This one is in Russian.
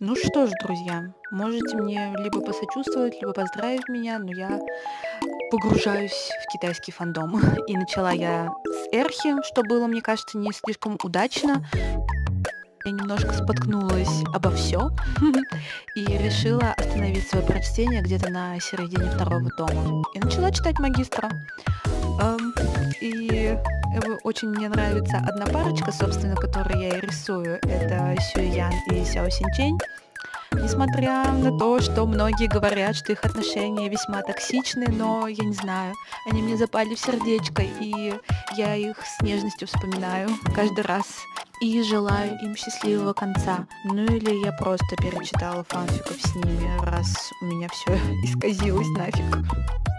Ну что ж, друзья, можете мне либо посочувствовать, либо поздравить меня, но я погружаюсь в китайский фандом. И начала я с Эрхи, что было, мне кажется, не слишком удачно. Я немножко споткнулась обо все и решила остановить свое прочтение где-то на середине второго тома. И начала читать магистра. Ам, и очень мне нравится одна парочка, собственно, которую я и рисую. Это Сюэян и Сяо Синчень. Несмотря на то, что многие говорят, что их отношения весьма токсичны, но я не знаю, они мне запали в сердечко, и я их с нежностью вспоминаю каждый раз и желаю им счастливого конца. Ну или я просто перечитала фанфиков с ними, раз у меня все исказилось нафиг.